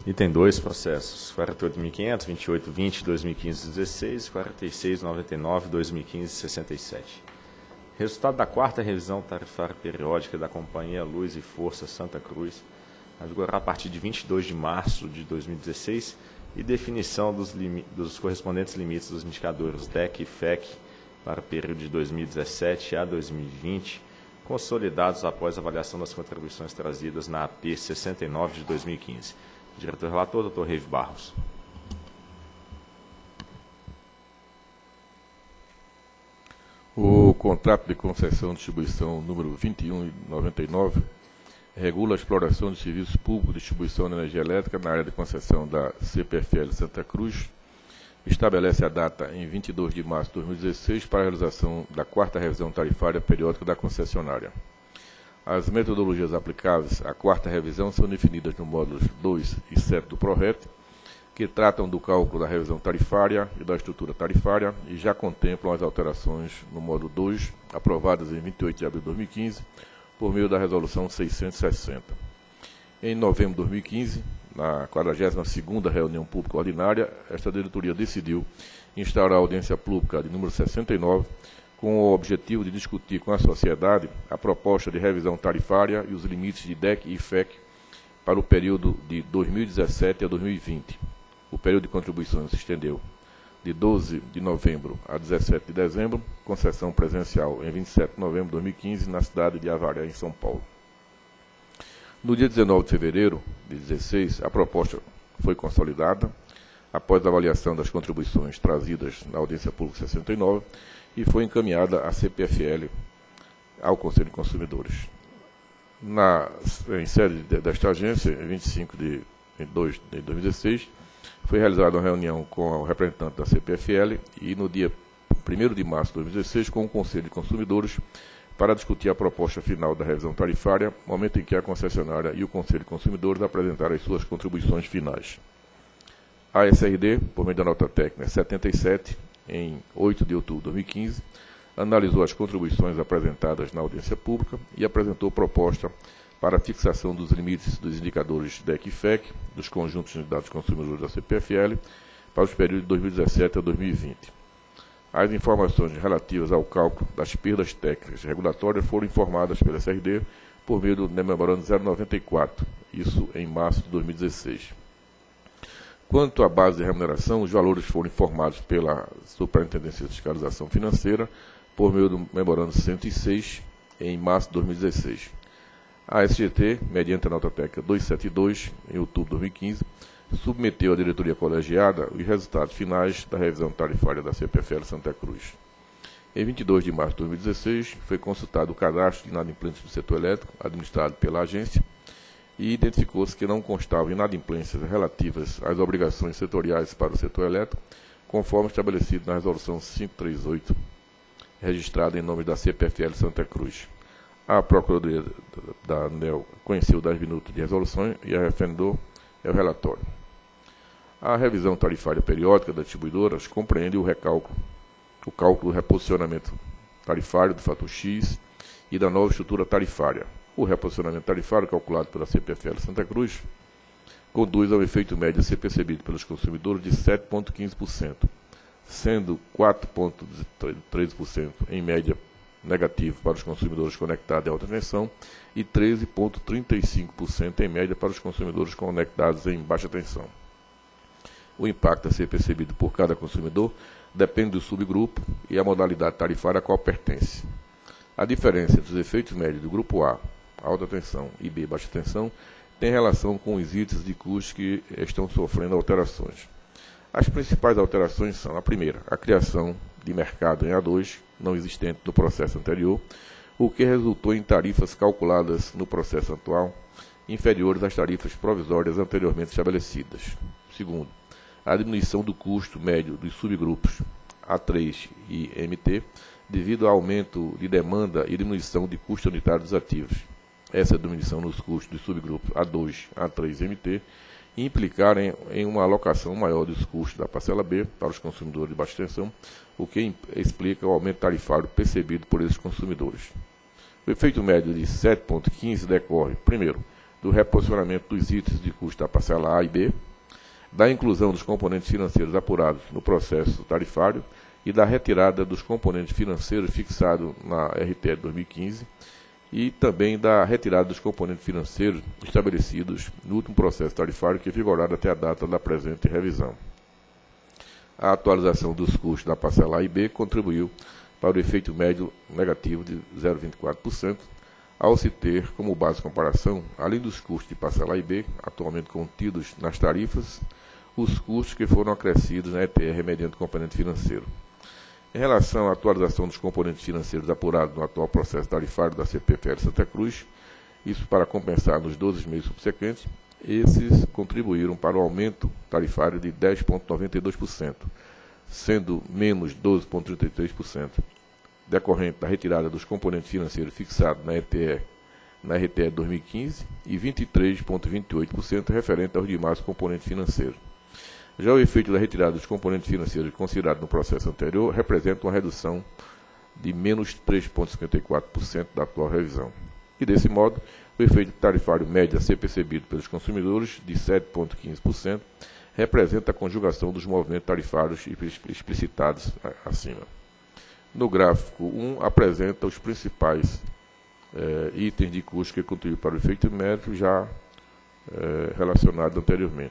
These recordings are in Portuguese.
Item 2, processos 48.500, 2820, 2015-16, 4699, 2015-67. Resultado da quarta revisão tarifária periódica da Companhia Luz e Força Santa Cruz, a vigorar a partir de 22 de março de 2016, e definição dos correspondentes limites dos indicadores DEC e FEC para o período de 2017 a 2020, consolidados após a avaliação das contribuições trazidas na AP 69 de 2015. Diretor-relator, Dr. Reive Barros. O contrato de concessão de distribuição número 2199 regula a exploração de serviços públicos de distribuição de energia elétrica na área de concessão da CPFL Santa Cruz. Estabelece a data em 22 de março de 2016 para a realização da quarta revisão tarifária periódica da concessionária. As metodologias aplicáveis à quarta revisão são definidas no módulos 2 e 7 do PRORET, que tratam do cálculo da revisão tarifária e da estrutura tarifária e já contemplam as alterações no módulo 2, aprovadas em 28 de abril de 2015, por meio da Resolução 660. Em novembro de 2015, na 42ª reunião pública ordinária, esta diretoria decidiu instaurar a audiência pública de número 69, com o objetivo de discutir com a sociedade a proposta de revisão tarifária e os limites de DEC e FEC para o período de 2017 a 2020. O período de contribuições se estendeu de 12 de novembro a 17 de dezembro, concessão presencial em 27 de novembro de 2015, na cidade de Avaré, em São Paulo. No dia 19 de fevereiro de 2016, a proposta foi consolidada, após a avaliação das contribuições trazidas na audiência pública 69, e foi encaminhada à CPFL, ao Conselho de Consumidores. Em sede desta agência, em 25 de 2016, foi realizada uma reunião com o representante da CPFL e no dia 1º de março de 2016 com o Conselho de Consumidores para discutir a proposta final da revisão tarifária, momento em que a concessionária e o Conselho de Consumidores apresentaram as suas contribuições finais. A SRD, por meio da nota técnica 77, em 8 de outubro de 2015, analisou as contribuições apresentadas na audiência pública e apresentou proposta para a fixação dos limites dos indicadores DEC e FEC, dos conjuntos de dados consumidores da CPFL, para os períodos de 2017 a 2020. As informações relativas ao cálculo das perdas técnicas regulatórias foram informadas pela SRD por meio do memorando 094, isso em março de 2016. Quanto à base de remuneração, os valores foram informados pela Superintendência de Fiscalização Financeira por meio do memorando 106, em março de 2016. A SGT, mediante a nota técnica 272, em outubro de 2015, submeteu à diretoria colegiada os resultados finais da revisão tarifária da CPFL Santa Cruz. Em 22 de março de 2016, foi consultado o cadastro de inadimplentes do setor elétrico, administrado pela agência, e identificou-se que não constavam inadimplências relativas às obrigações setoriais para o setor elétrico, conforme estabelecido na Resolução 538, registrada em nome da CPFL Santa Cruz. A Procuradoria da ANEEL conheceu 10 minutos de resolução e a referendou é o relatório. A revisão tarifária periódica das distribuidoras compreende o cálculo do reposicionamento tarifário do fator X e da nova estrutura tarifária. O reposicionamento tarifário calculado pela CPFL Santa Cruz conduz ao efeito médio a ser percebido pelos consumidores de 7,15%, sendo 4,13% em média negativo para os consumidores conectados em alta tensão e 13,35% em média para os consumidores conectados em baixa tensão. O impacto a ser percebido por cada consumidor depende do subgrupo e a modalidade tarifária a qual pertence. A diferença entre os efeitos médios do grupo A, alta tensão, e B, baixa tensão, tem relação com os itens de custo que estão sofrendo alterações. As principais alterações são: a primeira, a criação de mercado em A2, não existente no processo anterior, o que resultou em tarifas calculadas no processo atual inferiores às tarifas provisórias anteriormente estabelecidas. Segundo, a diminuição do custo médio dos subgrupos A3 e MT, devido ao aumento de demanda e diminuição de custo unitário dos ativos. Essa diminuição nos custos dos subgrupos A2, A3 e MT implicarem em uma alocação maior dos custos da parcela B para os consumidores de baixa tensão, o que explica o aumento tarifário percebido por esses consumidores. O efeito médio de 7,15 decorre, primeiro, do reposicionamento dos itens de custo da parcela A e B, da inclusão dos componentes financeiros apurados no processo tarifário e da retirada dos componentes financeiros fixados na RTE de 2015 e também da retirada dos componentes financeiros estabelecidos no último processo tarifário que vigoraram até a data da presente revisão. A atualização dos custos da parcela A e B contribuiu para o efeito médio negativo de 0,24%, ao se ter como base de comparação, além dos custos de parcela A e B, atualmente contidos nas tarifas, os custos que foram acrescidos na ETR mediante componente financeiro. Em relação à atualização dos componentes financeiros apurados no atual processo tarifário da CPFL Santa Cruz, isso para compensar nos 12 meses subsequentes, esses contribuíram para o aumento tarifário de 10,92%, sendo menos 12,33%, decorrente da retirada dos componentes financeiros fixados na RTE 2015 e 23,28% referente aos demais componentes financeiros. Já o efeito da retirada dos componentes financeiros considerado no processo anterior representa uma redução de menos 3,54% da atual revisão. E, desse modo, o efeito tarifário médio a ser percebido pelos consumidores, de 7,15%, representa a conjugação dos movimentos tarifários explicitados acima. No gráfico 1, apresenta os principais itens de custo que contribuem para o efeito médio já relacionado anteriormente.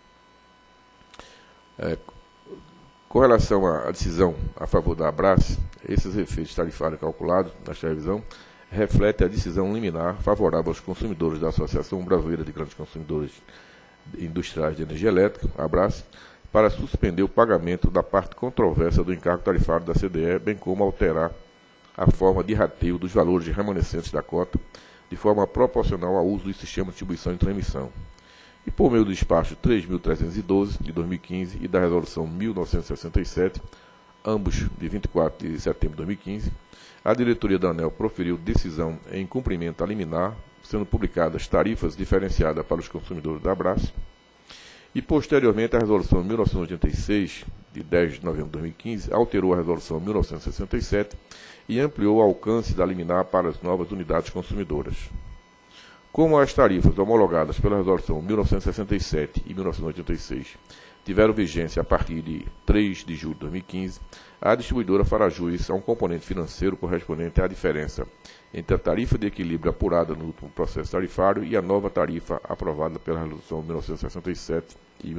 Com relação à decisão a favor da Abrace, esses efeitos tarifários calculados nesta revisão refletem a decisão liminar favorável aos consumidores da Associação Brasileira de Grandes Consumidores Industriais de Energia Elétrica, Abrace, para suspender o pagamento da parte controversa do encargo tarifário da CDE, bem como alterar a forma de rateio dos valores remanescentes da cota, de forma proporcional ao uso do sistema de distribuição e transmissão. E por meio do despacho 3.312, de 2015, e da resolução 1967, ambos de 24 de setembro de 2015, a diretoria da ANEEL proferiu decisão em cumprimento a liminar, sendo publicadas tarifas diferenciadas para os consumidores da Abrace, e posteriormente a resolução 1986, de 10 de novembro de 2015, alterou a resolução 1967 e ampliou o alcance da liminar para as novas unidades consumidoras. Como as tarifas homologadas pela resolução 1967 e 1986 tiveram vigência a partir de 3 de julho de 2015, a distribuidora fará jus a um componente financeiro correspondente à diferença entre a tarifa de equilíbrio apurada no último processo tarifário e a nova tarifa aprovada pela resolução 1967 e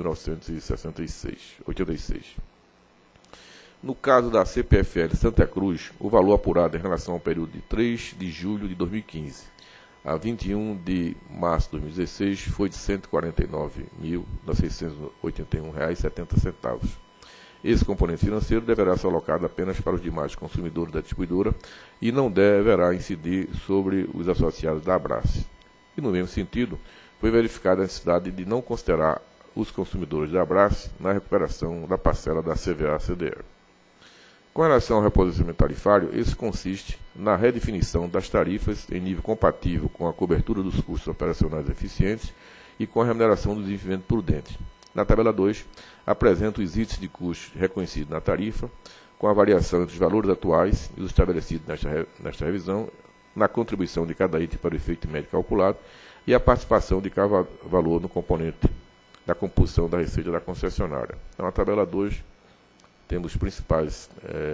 1986. No caso da CPFL Santa Cruz, o valor apurado em relação ao período de 3 de julho de 2015 a 21 de março de 2016 foi de R$ 149.681,70. Esse componente financeiro deverá ser alocado apenas para os demais consumidores da distribuidora e não deverá incidir sobre os associados da Abrace. E, no mesmo sentido, foi verificada a necessidade de não considerar os consumidores da Abrace na recuperação da parcela da CVA-CDR. Com relação ao reposicionamento tarifário, esse consiste na redefinição das tarifas em nível compatível com a cobertura dos custos operacionais eficientes e com a remuneração do desenvolvimento prudente. Na tabela 2, apresenta os itens de custos reconhecidos na tarifa, com a variação entre os valores atuais e os estabelecidos nesta revisão, na contribuição de cada item para o efeito médio calculado e a participação de cada valor no componente da composição da receita da concessionária. Então, na tabela 2, temos os principais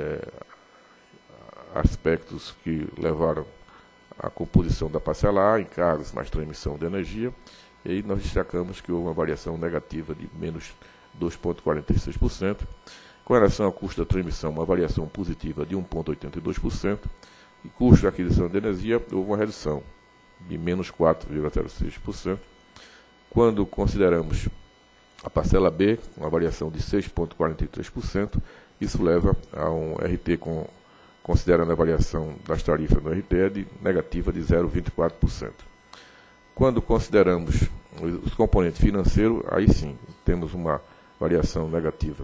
aspectos que levaram à composição da parcela A, encargos mais transmissão de energia, e aí nós destacamos que houve uma variação negativa de menos 2,46%, com relação ao custo da transmissão, uma variação positiva de 1,82%, e custo de aquisição de energia, houve uma redução de menos 4,06%, quando consideramos a parcela B, uma variação de 6,43%, isso leva a um RT, considerando a variação das tarifas no RT, negativa de 0,24%. Quando consideramos os componentes financeiros, aí sim, temos uma variação negativa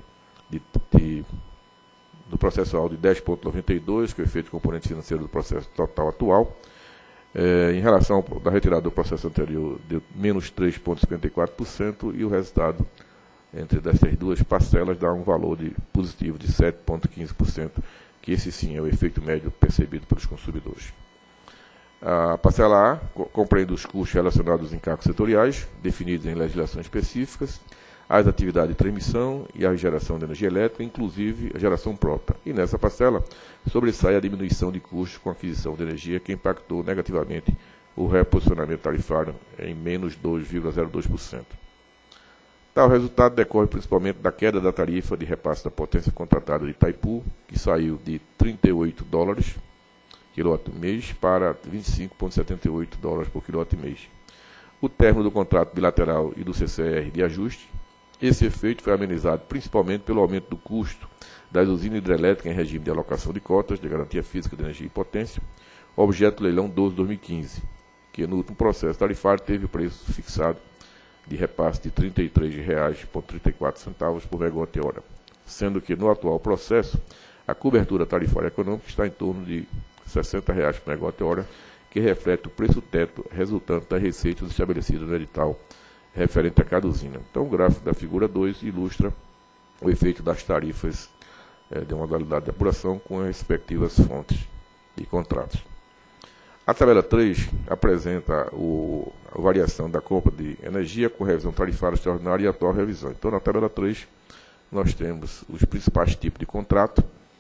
do processual de 10,92%, que é o efeito componente financeiro do processo total atual, em relação da retirada do processo anterior, de menos 3,54%, e o resultado entre dessas duas parcelas dá um valor positivo de 7,15%, que esse sim é o efeito médio percebido pelos consumidores. A parcela A compreende os custos relacionados aos encargos setoriais, definidos em legislações específicas, as atividades de transmissão e a geração de energia elétrica, inclusive a geração própria. E nessa parcela sobressai a diminuição de custos com a aquisição de energia, que impactou negativamente o reposicionamento tarifário em menos 2,02%. Tal resultado decorre principalmente da queda da tarifa de repasse da potência contratada de Itaipu, que saiu de $38 kWh para $25,78 por kWh. O término do contrato bilateral e do CCR de ajuste. Esse efeito foi amenizado principalmente pelo aumento do custo das usinas hidrelétricas em regime de alocação de cotas de garantia física de energia e potência, objeto do leilão 12/2015, que no último processo tarifário teve o preço fixado de repasse de R$ 33,34 por megawatt-hora, sendo que no atual processo a cobertura tarifária econômica está em torno de R$ 60 por megawatt-hora, que reflete o preço teto resultante das receitas estabelecidas no edital referente a cada usina. Então, o gráfico da figura 2 ilustra o efeito das tarifas de modalidade de apuração com as respectivas fontes e contratos. A tabela 3 apresenta a variação da compra de energia com revisão tarifária extraordinária e atual revisão. Então, na tabela 3, nós temos os principais tipos de contrato.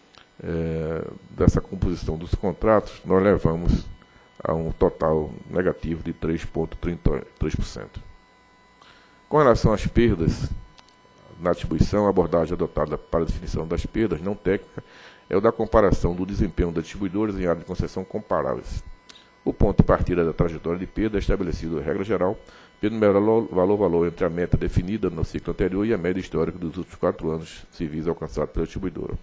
Dessa composição dos contratos, nós levamos a um total negativo de 3,33%. Com relação às perdas na distribuição, a abordagem adotada para a definição das perdas não técnica é o da comparação do desempenho das distribuidoras em áreas de concessão comparáveis. O ponto de partida da trajetória de perda é estabelecido, regra geral, pelo valor entre a meta definida no ciclo anterior e a média histórica dos últimos 4 anos civis alcançado pela distribuidora.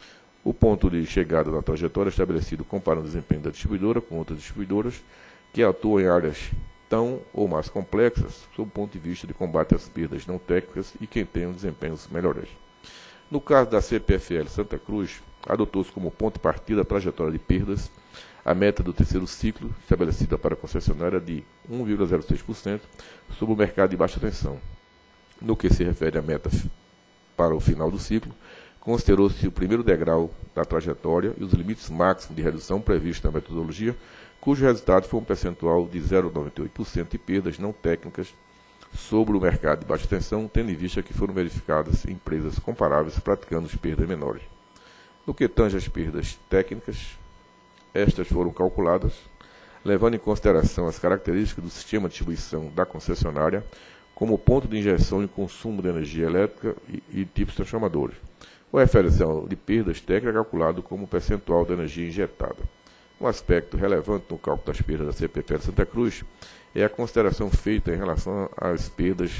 O ponto de chegada da trajetória é estabelecido comparando o desempenho da distribuidora com outras distribuidoras que atuam em áreas tão ou mais complexas, sob o ponto de vista de combate às perdas não técnicas e quem tem desempenhos melhores. No caso da CPFL Santa Cruz, adotou-se como ponto de partida a trajetória de perdas, a meta do terceiro ciclo, estabelecida para a concessionária de 1,06% sobre o mercado de baixa tensão. No que se refere à meta para o final do ciclo, considerou-se o primeiro degrau da trajetória e os limites máximos de redução previstos na metodologia, cujo resultado foi um percentual de 0,98% de perdas não técnicas sobre o mercado de baixa tensão, tendo em vista que foram verificadas empresas comparáveis praticando as perdas menores. No que tange às perdas técnicas, estas foram calculadas, levando em consideração as características do sistema de distribuição da concessionária, como ponto de injeção e consumo de energia elétrica e tipos transformadores. O referencial de perdas técnicas é calculado como percentual da energia injetada. Um aspecto relevante no cálculo das perdas da CPFL Santa Cruz é a consideração feita em relação às perdas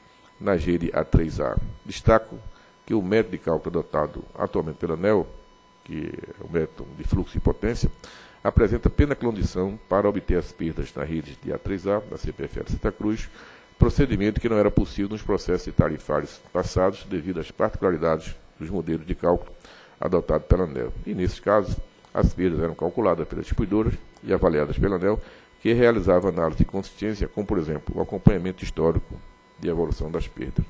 na rede A3A. Destaco que o método de cálculo adotado atualmente pela ANEEL, que é o método de fluxo e potência, apresenta plena condição para obter as perdas na rede de A3A, da CPFL Santa Cruz, procedimento que não era possível nos processos tarifários passados devido às particularidades dos modelos de cálculo adotados pela ANEEL. E, nesses casos, as perdas eram calculadas pelas distribuidoras e avaliadas pela ANEEL, que realizava análise de consistência, como, por exemplo, o acompanhamento histórico de evolução das perdas.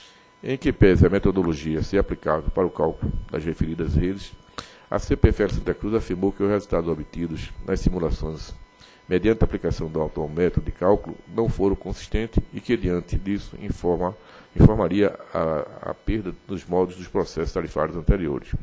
Em que pese a metodologia ser aplicável para o cálculo das referidas redes, a CPFL Santa Cruz afirmou que os resultados obtidos nas simulações mediante a aplicação do atual método de cálculo não foram consistentes e que, diante disso, informaria a perda dos moldes dos processos tarifários anteriores.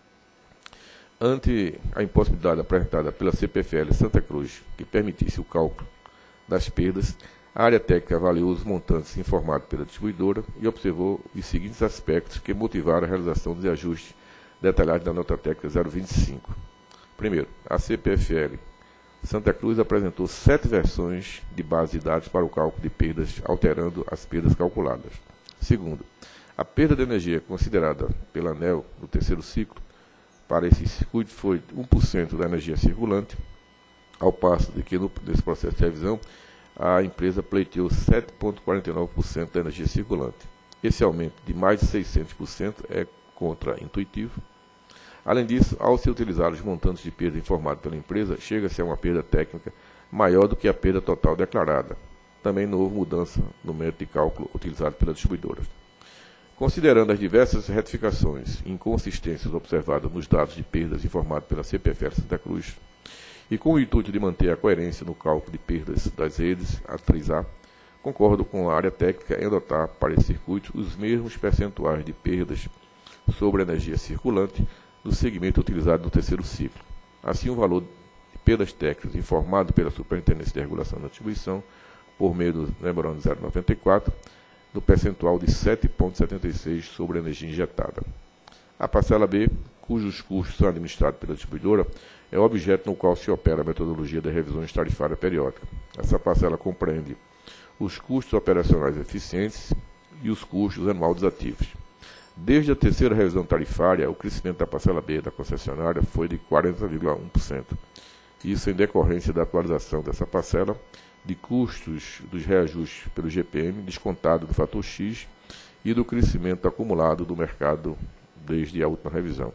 Ante a impossibilidade apresentada pela CPFL Santa Cruz que permitisse o cálculo das perdas, a área técnica avaliou os montantes informados pela distribuidora e observou os seguintes aspectos que motivaram a realização dos ajustes detalhados na nota técnica 025. Primeiro, a CPFL Santa Cruz apresentou 7 versões de base de dados para o cálculo de perdas, alterando as perdas calculadas. Segundo, a perda de energia considerada pela ANEEL no terceiro ciclo para esse circuito foi 1% da energia circulante, ao passo de que nesse processo de revisão a empresa pleiteou 7,49% da energia circulante. Esse aumento de mais de 600% é contra-intuitivo. Além disso, ao se utilizar os montantes de perda informados pela empresa, chega-se a uma perda técnica maior do que a perda total declarada. Também não houve mudança no método de cálculo utilizado pelas distribuidoras. Considerando as diversas retificações e inconsistências observadas nos dados de perdas informados pela CPFL Santa Cruz E com o intuito de manter a coerência no cálculo de perdas das redes, a 3A, concordo com a área técnica em adotar para esse circuito os mesmos percentuais de perdas sobre a energia circulante do segmento utilizado no terceiro ciclo. Assim, o valor de perdas técnicas informado pela Superintendência de Regulação da Distribuição, por meio do memorando 094, do percentual de 7,76 sobre a energia injetada. A parcela B, cujos custos são administrados pela distribuidora, é o objeto no qual se opera a metodologia das revisões tarifárias periódicas. Essa parcela compreende os custos operacionais eficientes e os custos anuais dos ativos. Desde a terceira revisão tarifária, o crescimento da parcela B da concessionária foi de 40,1%. Isso em decorrência da atualização dessa parcela de custos dos reajustes pelo GPM, descontado do fator X, e do crescimento acumulado do mercado desde a última revisão.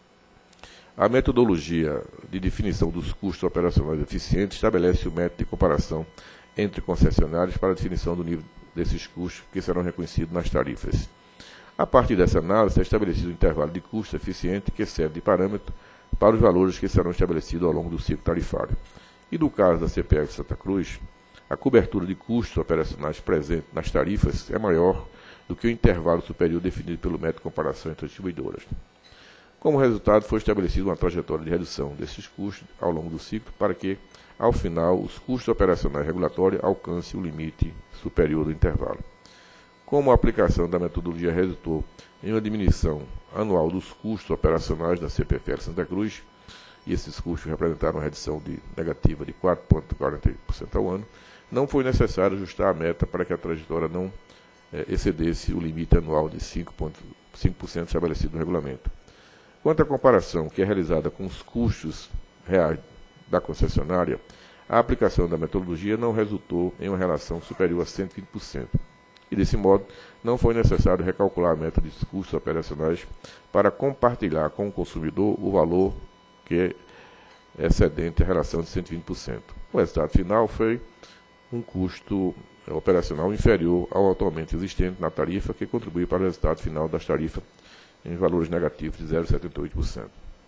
A metodologia de definição dos custos operacionais eficientes estabelece o método de comparação entre concessionários para a definição do nível desses custos que serão reconhecidos nas tarifas. A partir dessa análise, é estabelecido um intervalo de custo eficiente que serve de parâmetro para os valores que serão estabelecidos ao longo do ciclo tarifário. E no caso da CPF Santa Cruz, a cobertura de custos operacionais presente nas tarifas é maior do que o intervalo superior definido pelo método de comparação entre as distribuidoras. Como resultado, foi estabelecida uma trajetória de redução desses custos ao longo do ciclo para que, ao final, os custos operacionais regulatórios alcancem o limite superior do intervalo. Como a aplicação da metodologia resultou em uma diminuição anual dos custos operacionais da CPFL Santa Cruz, e esses custos representaram uma redução negativa de 4,40% ao ano, não foi necessário ajustar a meta para que a trajetória não excedesse o limite anual de 5% estabelecido no regulamento. Quanto à comparação que é realizada com os custos reais da concessionária, a aplicação da metodologia não resultou em uma relação superior a 120%. E, desse modo, não foi necessário recalcular a meta de custos operacionais para compartilhar com o consumidor o valor que é excedente à relação de 120%. O resultado final foi um custo operacional inferior ao atualmente existente na tarifa, que contribui para o resultado final das tarifas em valores negativos de 0,78%.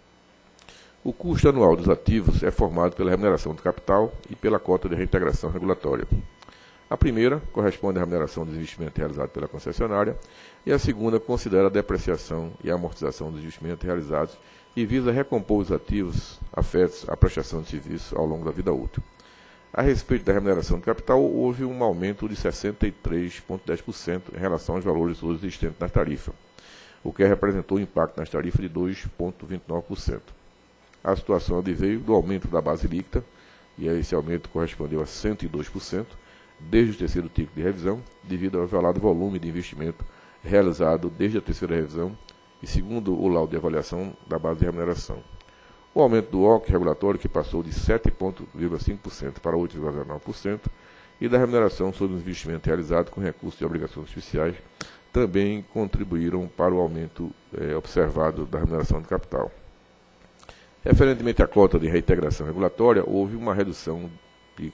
O custo anual dos ativos é formado pela remuneração do capital e pela cota de reintegração regulatória. A primeira corresponde à remuneração dos investimentos realizados pela concessionária e a segunda considera a depreciação e a amortização dos investimentos realizados e visa recompor os ativos afetos à prestação de serviço ao longo da vida útil. A respeito da remuneração do capital, houve um aumento de 63,10% em relação aos valores hoje existentes na tarifa, o que representou um impacto nas tarifas de 2,29%. A situação adveio do aumento da base líquida, e esse aumento correspondeu a 102%, desde o terceiro ciclo de revisão, devido ao elevado volume de investimento realizado desde a terceira revisão e segundo o laudo de avaliação da base de remuneração. O aumento do OC regulatório, que passou de 7,5% para 8,9%, e da remuneração sobre os investimentos realizados com recursos de obrigações especiais, também contribuíram para o aumento observado da remuneração de capital. Referentemente à cota de reintegração regulatória, houve uma redução de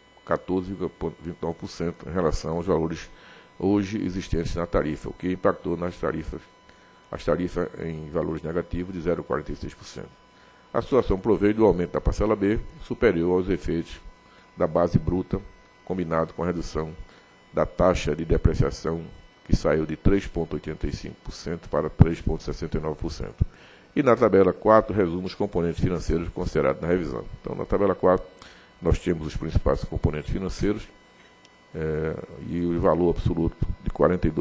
14,29% em relação aos valores hoje existentes na tarifa, o que impactou as tarifas em valores negativos de 0,46%. A situação proveio do aumento da parcela B, superior aos efeitos da base bruta, combinado com a redução da taxa de depreciação, que saiu de 3,85% para 3,69%. E na tabela 4, resumo os componentes financeiros considerados na revisão. Então, na tabela 4, nós temos os principais componentes financeiros e o valor absoluto de R$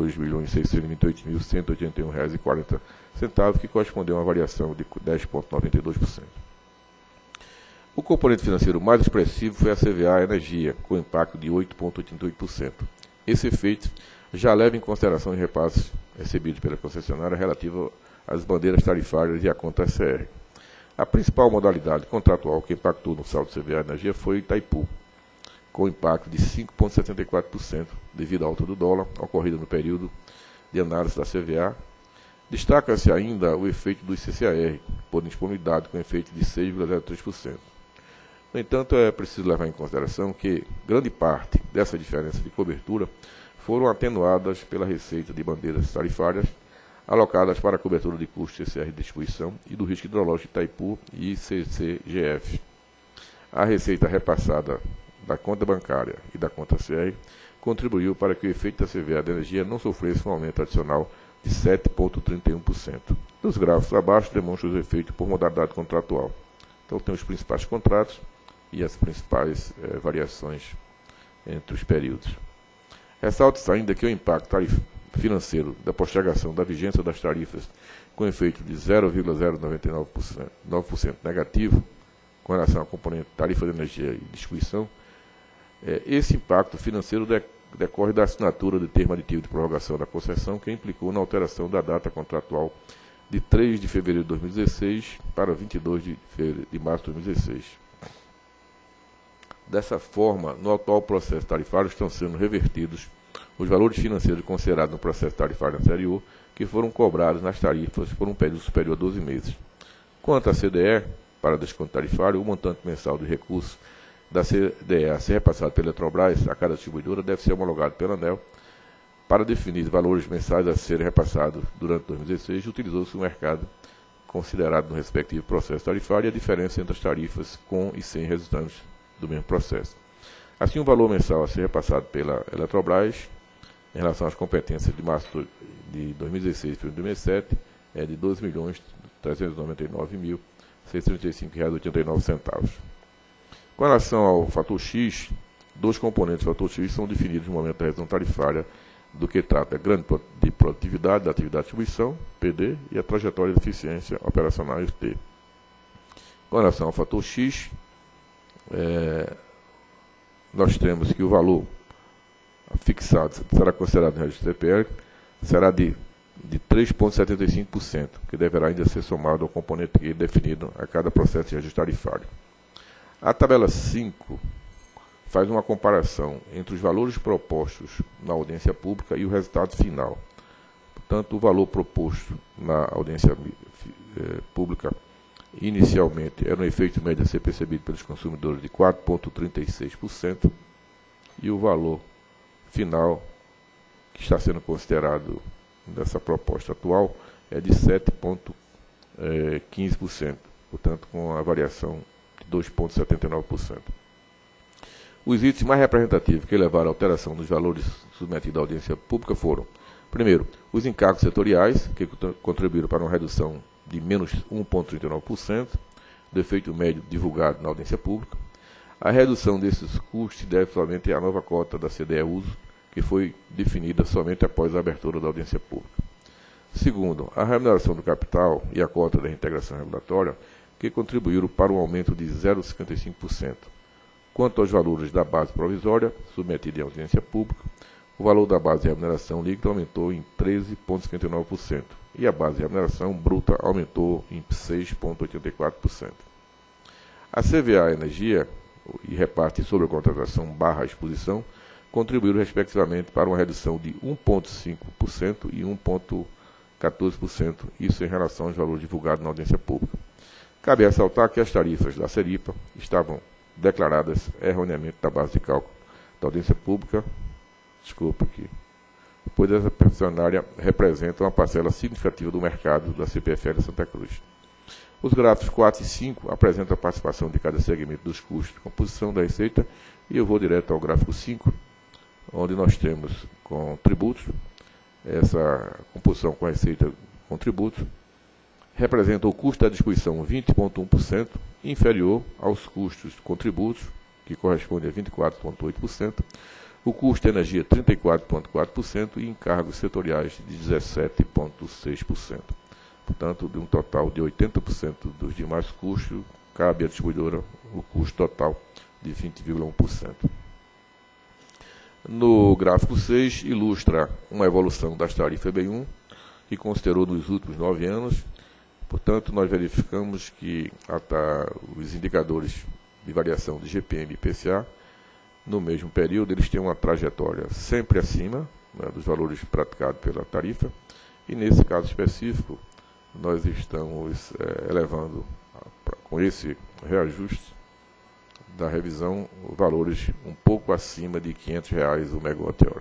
42.628.181,40, que correspondeu a uma variação de 10,92%. O componente financeiro mais expressivo foi a CVA Energia, com impacto de 8,88%. Esse efeito já leva em consideração os repasses recebidos pela concessionária relativo às bandeiras tarifárias e à conta SR. A principal modalidade contratual que impactou no saldo de CVA Energia foi Itaipu, com impacto de 5,74%, devido à alta do dólar, ocorrida no período de análise da CVA. Destaca-se ainda o efeito do ICCAR, por disponibilidade, com efeito de 6,03%. No entanto, é preciso levar em consideração que grande parte dessa diferença de cobertura foram atenuadas pela receita de bandeiras tarifárias alocadas para a cobertura de custos CCR de distribuição e do risco hidrológico de Itaipu e CCGF. A receita repassada da conta bancária e da conta CR contribuiu para que o efeito da CVA da energia não sofresse um aumento adicional de 7,31%. Os gráficos abaixo demonstram os efeitos por modalidade contratual. Então, tem os principais contratos e as principais variações entre os períodos. Ressalta-se ainda que o impacto financeiro da postergação da vigência das tarifas com efeito de 0,099% negativo com relação à componente tarifa de energia e distribuição, esse impacto financeiro decorre da assinatura do termo aditivo de prorrogação da concessão, que implicou na alteração da data contratual de 3 de fevereiro de 2016 para 22 de março de 2016. Dessa forma, no atual processo tarifário estão sendo revertidos os valores financeiros considerados no processo tarifário anterior, que foram cobrados nas tarifas por um período superior a 12 meses. Quanto à CDE, para desconto tarifário, o montante mensal de recursos da CDE a ser repassado pela Eletrobras a cada distribuidora deve ser homologado pela ANEEL. Para definir valores mensais a serem repassados durante 2016, utilizou-se o mercado considerado no respectivo processo tarifário e a diferença entre as tarifas com e sem resultantes do mesmo processo. Assim, o valor mensal a ser repassado pela Eletrobras em relação às competências de março de 2016 e 2017 é de R$ 2.399.635,89. Com relação ao fator X, dois componentes do fator X são definidos no momento da revisão tarifária do que trata grande de produtividade da atividade de distribuição, PD, e a trajetória de eficiência operacional, T. Com relação ao fator X, nós temos que o valor fixado será considerado no registro CPL, será de 3,75%, que deverá ainda ser somado ao componente E definido a cada processo de registro tarifário. A tabela 5 faz uma comparação entre os valores propostos na audiência pública e o resultado final. Portanto, o valor proposto na audiência pública inicialmente era um efeito médio a ser percebido pelos consumidores de 4,36% e o valor final que está sendo considerado nessa proposta atual é de 7,15%, portanto, com a variação de 2,79%. Os itens mais representativos que levaram à alteração dos valores submetidos à audiência pública foram, primeiro, os encargos setoriais, que contribuíram para uma redução de menos 1,39% do efeito médio divulgado na audiência pública. A redução desses custos se deve somente à nova cota da CDE Uso, que foi definida somente após a abertura da audiência pública. Segundo, a remuneração do capital e a cota da reintegração regulatória, que contribuíram para um aumento de 0,55%. Quanto aos valores da base provisória, submetida em audiência pública, o valor da base de remuneração líquida aumentou em 13,59% e a base de remuneração bruta aumentou em 6,84%. A CVA Energia e reparte sobre a contratação / exposição contribuíram respectivamente para uma redução de 1,5% e 1,14%, isso em relação aos valores divulgados na audiência pública. Cabe ressaltar que as tarifas da Seripa estavam declaradas erroneamente na base de cálculo da audiência pública, pois essa concessionária representa uma parcela significativa do mercado da CPFL de Santa Cruz. Os gráficos 4 e 5 apresentam a participação de cada segmento dos custos de composição da receita, e eu vou direto ao gráfico 5, onde nós temos com tributos, essa composição com receita com tributos, representa o custo da distribuição 20,1%, inferior aos custos com tributos, que corresponde a 24,8%, o custo de energia 34,4% e encargos setoriais de 17,6%. Portanto, de um total de 80% dos demais custos, cabe à distribuidora o custo total de 20,1%. No gráfico 6, ilustra uma evolução das tarifas EB1, que considerou nos últimos 9 anos. Portanto, nós verificamos que os indicadores de variação de GPM e IPCA, no mesmo período, eles têm uma trajetória sempre acima, né, dos valores praticados pela tarifa, e nesse caso específico, nós estamos elevando, com esse reajuste da revisão, valores um pouco acima de R$ 500 o megawatt-hora.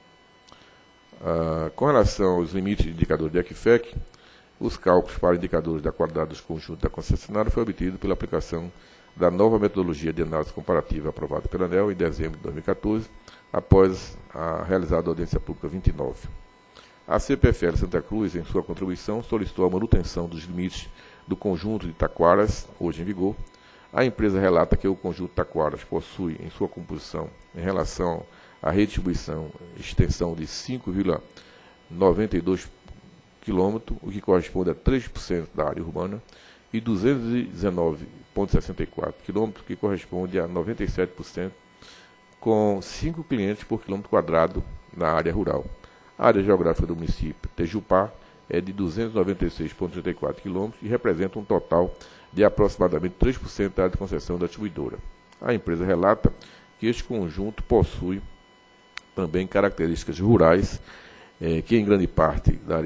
Com relação aos limites de indicador de ECFEC, os cálculos para indicadores da qualidade dos conjuntos da concessionária foi obtido pela aplicação da nova metodologia de análise comparativa aprovada pela ANEEL em dezembro de 2014, após a realizada audiência pública 29. A CPFL Santa Cruz, em sua contribuição, solicitou a manutenção dos limites do conjunto de taquaras, hoje em vigor. A empresa relata que o conjunto de taquaras possui em sua composição, em relação à redistribuição, extensão de 5,92 km, o que corresponde a 3% da área urbana, e 219,64 km, que corresponde a 97%, com 5 clientes por quilômetro quadrado na área rural. A área geográfica do município Tejupá é de 296,34 km e representa um total de aproximadamente 3% da área de concessão da distribuidora. A empresa relata que este conjunto possui também características rurais, que em grande parte da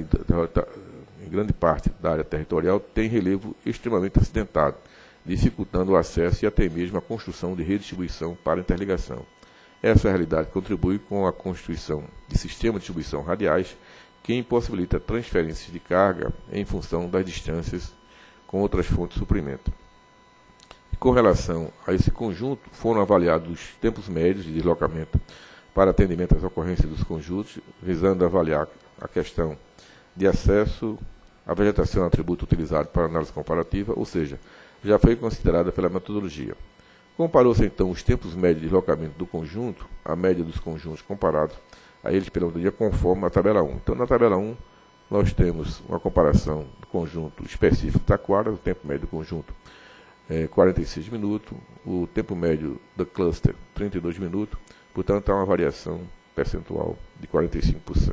área territorial tem relevo extremamente acidentado, dificultando o acesso e até mesmo a construção de redistribuição para interligação. Essa realidade contribui com a constituição de sistemas de distribuição radiais que impossibilita transferências de carga em função das distâncias com outras fontes de suprimento. E com relação a esse conjunto, foram avaliados os tempos médios de deslocamento para atendimento às ocorrências dos conjuntos, visando avaliar a questão de acesso à vegetação atributo utilizado para análise comparativa, ou seja, já foi considerada pela metodologia. Comparou-se então os tempos médios de deslocamento do conjunto, a média dos conjuntos comparados a eles pela metodologia conforme na tabela 1. Então, na tabela 1, nós temos uma comparação do conjunto específico de taquara, o tempo médio do conjunto 46 minutos, o tempo médio do cluster 32 minutos, portanto, há uma variação percentual de 45%.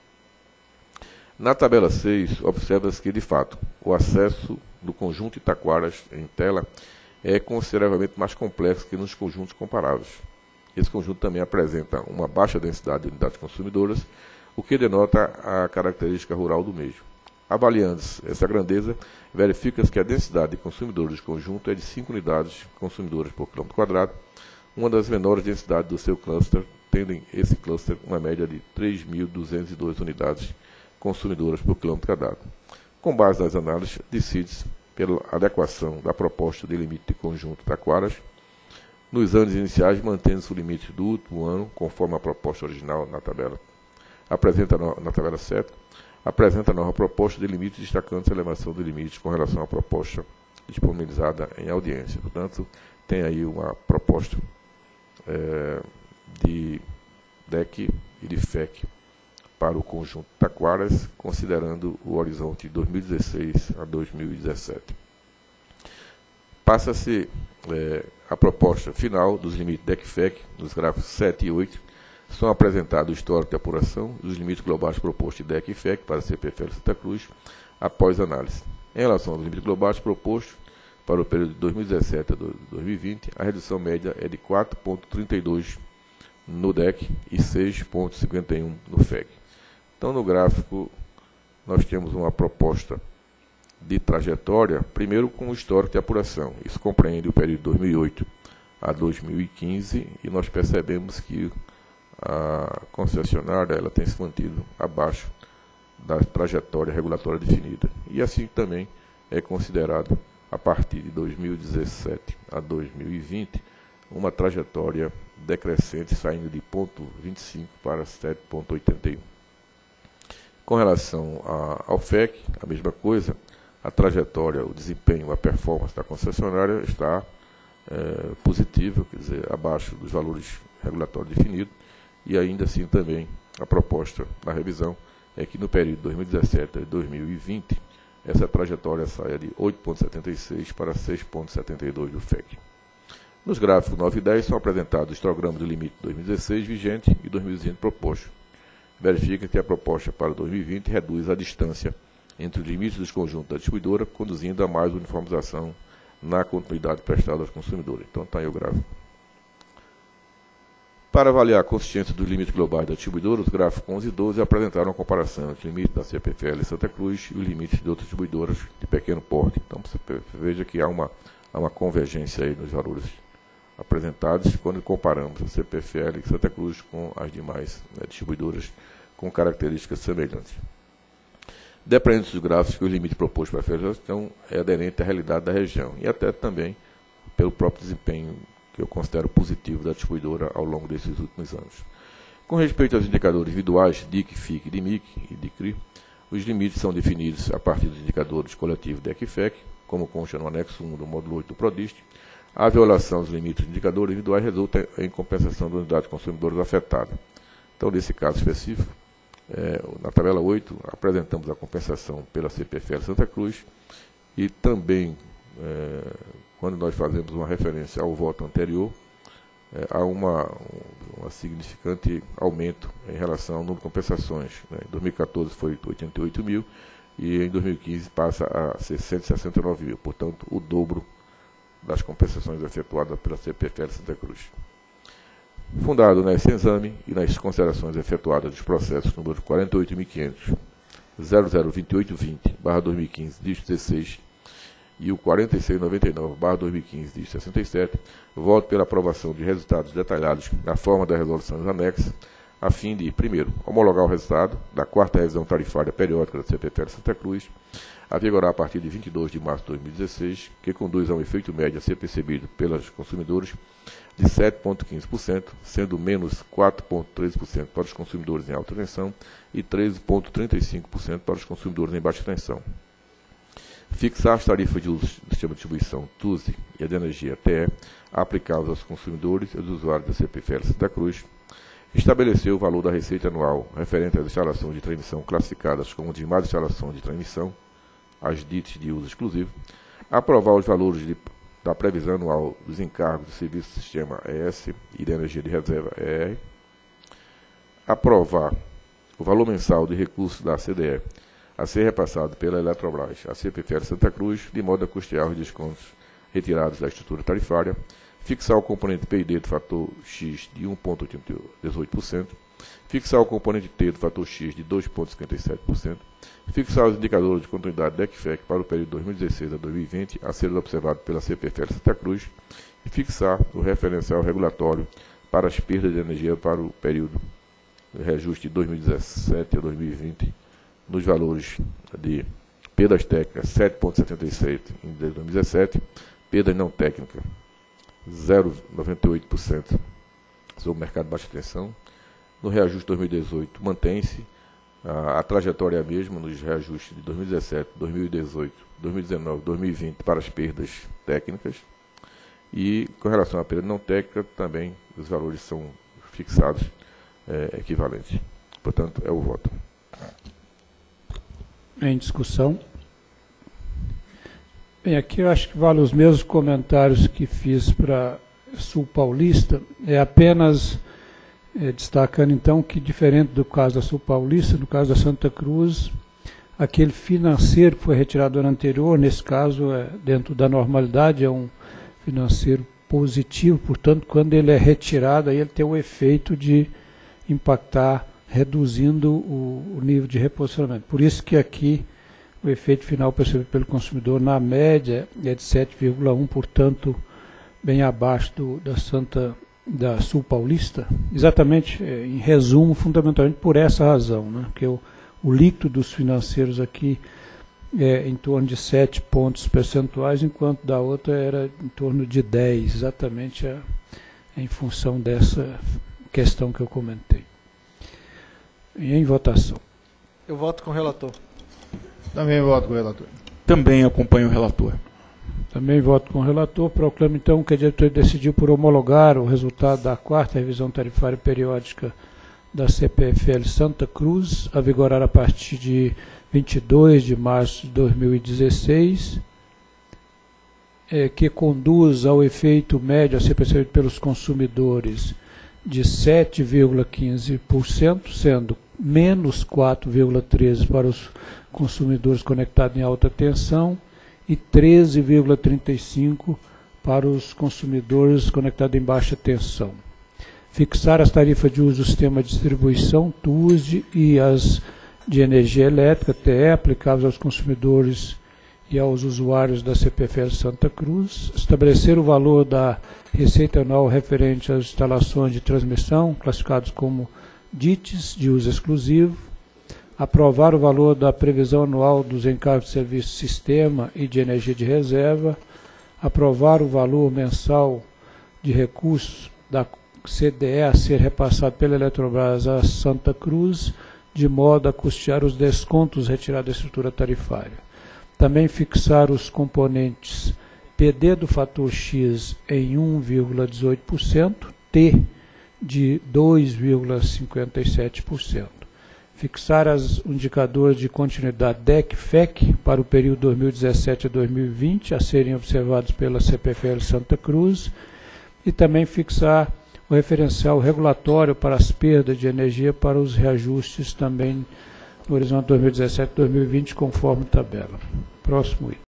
Na tabela 6, observa-se que, de fato, o acesso do conjunto de taquaras em tela é consideravelmente mais complexo que nos conjuntos comparáveis. Esse conjunto também apresenta uma baixa densidade de unidades consumidoras, o que denota a característica rural do mesmo. Avaliando-se essa grandeza, verifica-se que a densidade de consumidores do conjunto é de 5 unidades consumidoras por quilômetro quadrado, uma das menores densidades do seu cluster, tendo esse cluster uma média de 3.202 unidades consumidoras por quilômetro quadrado. Com base nas análises, decide-se pela adequação da proposta de limite de conjunto taquaras. Nos anos iniciais, mantendo-se o limite do último ano, conforme a proposta original na tabela. Na tabela 7, apresenta a nova proposta de limite, destacando a elevação de limites com relação à proposta disponibilizada em audiência. Portanto, tem aí uma proposta de DEC e de FEC para o conjunto taquaras, considerando o horizonte de 2016 a 2017. Passa-se a proposta final dos limites DEC-FEC, nos gráficos 7 e 8, são apresentados o histórico de apuração dos limites globais propostos de DEC e FEC para a CPFL Santa Cruz, após análise. Em relação aos limites globais propostos para o período de 2017 a 2020, a redução média é de 4,32 no DEC e 6,51 no FEC. Então, no gráfico, nós temos uma proposta de trajetória, primeiro com o histórico de apuração. Isso compreende o período de 2008 a 2015, e nós percebemos que a concessionária ela tem se mantido abaixo da trajetória regulatória definida. E assim também é considerado, a partir de 2017 a 2020, uma trajetória decrescente, saindo de 0,25 para 7,81. Com relação ao FEC, a mesma coisa, a trajetória, o desempenho, a performance da concessionária está positiva, quer dizer, abaixo dos valores regulatórios definidos, e ainda assim também a proposta da revisão é que no período 2017 a 2020, essa trajetória saia de 8,76 para 6,72 do FEC. Nos gráficos 9 e 10 são apresentados o histograma do limite 2016 vigente e 2020 proposto. Verifica que a proposta para 2020 reduz a distância entre os limites dos conjuntos da distribuidora, conduzindo a mais uniformização na continuidade prestada aos consumidores. Então está aí o gráfico. Para avaliar a consistência dos limites globais da distribuidora, os gráficos 11 e 12 apresentaram a comparação entre o limite da CPFL Santa Cruz e os limites de outras distribuidoras de pequeno porte. Então você veja que há uma convergência aí nos valores apresentados quando comparamos a CPFL Santa Cruz com as demais distribuidoras com características semelhantes. Dependendo dos gráficos, que o limite proposto para a federação é aderente à realidade da região e até também pelo próprio desempenho que eu considero positivo da distribuidora ao longo desses últimos anos. Com respeito aos indicadores individuais, DIC, FIC, DIMIC e DICRI, os limites são definidos a partir dos indicadores coletivos DEC e FEC, como consta no anexo 1 do módulo 8 do PRODIST. A violação dos limites de indicadores individuais resulta em compensação da unidade de consumidores afetada. Então, nesse caso específico, na tabela 8, apresentamos a compensação pela CPFL Santa Cruz e também, quando nós fazemos uma referência ao voto anterior, há uma significante aumento em relação ao número de compensações. Em 2014 foi 88 mil e em 2015 passa a ser 169 mil, portanto, o dobro das compensações efetuadas pela CPFL Santa Cruz. Fundado nesse exame e nas considerações efetuadas dos processos número 48.500, 002820/2015, dígito 16, e o 4699/2015, dígito 67, voto pela aprovação de resultados detalhados na forma das resoluções anexas, a fim de, primeiro, homologar o resultado da 4ª revisão tarifária periódica da CPFL Santa Cruz, a vigorar a partir de 22 de março de 2016, que conduz a um efeito médio a ser percebido pelos consumidores de 7,15%, sendo menos 4,13% para os consumidores em alta tensão e 13,35% para os consumidores em baixa tensão. Fixar as tarifas de uso do sistema de distribuição TUSE e a de energia TE aplicáveis aos consumidores e aos usuários da CPFL Santa Cruz. Estabelecer o valor da receita anual referente às instalações de transmissão classificadas como demais instalações de transmissão, as ditas de uso exclusivo. Aprovar os valores da previsão anual dos encargos do serviço do sistema ES e da energia de reserva ER. Aprovar o valor mensal de recursos da CDE a ser repassado pela Eletrobras à CPFL Santa Cruz, de modo a custear os descontos retirados da estrutura tarifária. Fixar o componente PID do fator X de 1,18%, fixar o componente T do fator X de 2,57%, fixar os indicadores de continuidade DEC-FEC para o período de 2016 a 2020, a ser observado pela CPFL Santa Cruz, e fixar o referencial regulatório para as perdas de energia para o período de reajuste de 2017 a 2020, nos valores de perdas técnicas 7,77% em 2017, perdas não técnicas 0,98% sobre o mercado de baixa tensão. No reajuste de 2018, mantém-se a trajetória mesma nos reajustes de 2017, 2018, 2019, 2020 para as perdas técnicas. E com relação à perda não técnica, também os valores são fixados equivalentes. Portanto, é o voto. Em discussão. Bem, aqui eu acho que vale os mesmos comentários que fiz para Sul Paulista, apenas destacando então que, diferente do caso da Sul Paulista, no caso da Santa Cruz, aquele financeiro que foi retirado no ano anterior, nesse caso, dentro da normalidade, é um financeiro positivo, portanto, quando ele é retirado, aí ele tem o efeito de impactar, reduzindo o nível de reposicionamento. Por isso que aqui o efeito final percebido pelo consumidor, na média, é de 7,1%, portanto, bem abaixo da Sul Paulista, exatamente, em resumo, fundamentalmente por essa razão, né? Porque o líquido dos financeiros aqui é em torno de 7 pontos percentuais, enquanto da outra era em torno de 10, exatamente em função dessa questão que eu comentei. E em votação. Eu voto com o relator. Também voto com o relator. Também acompanho o relator. Também voto com o relator. Proclamo, então, que a diretoria decidiu por homologar o resultado da 4ª revisão tarifária periódica da CPFL Santa Cruz, a vigorar a partir de 22 de março de 2016, que conduz ao efeito médio a ser percebido pelos consumidores de 7,15%, sendo menos 4,13% para os consumidores conectados em alta tensão e 13,35% para os consumidores conectados em baixa tensão. Fixar as tarifas de uso do sistema de distribuição, TUSE, e as de energia elétrica, TE, aplicáveis aos consumidores e aos usuários da CPFL Santa Cruz. Estabelecer o valor da receita anual referente às instalações de transmissão, classificados como DITs, de uso exclusivo. Aprovar o valor da previsão anual dos encargos de serviço de sistema e de energia de reserva. aprovar o valor mensal de recursos da CDE a ser repassado pela Eletrobras a Santa Cruz, de modo a custear os descontos retirados da estrutura tarifária. Também fixar os componentes PD do fator X em 1,18%, T de 2,57%. Fixar os indicadores de continuidade DEC-FEC para o período 2017 a 2020, a serem observados pela CPFL Santa Cruz, e também fixar o referencial regulatório para as perdas de energia para os reajustes também no horizonte 2017 a 2020, conforme tabela. Próximo item.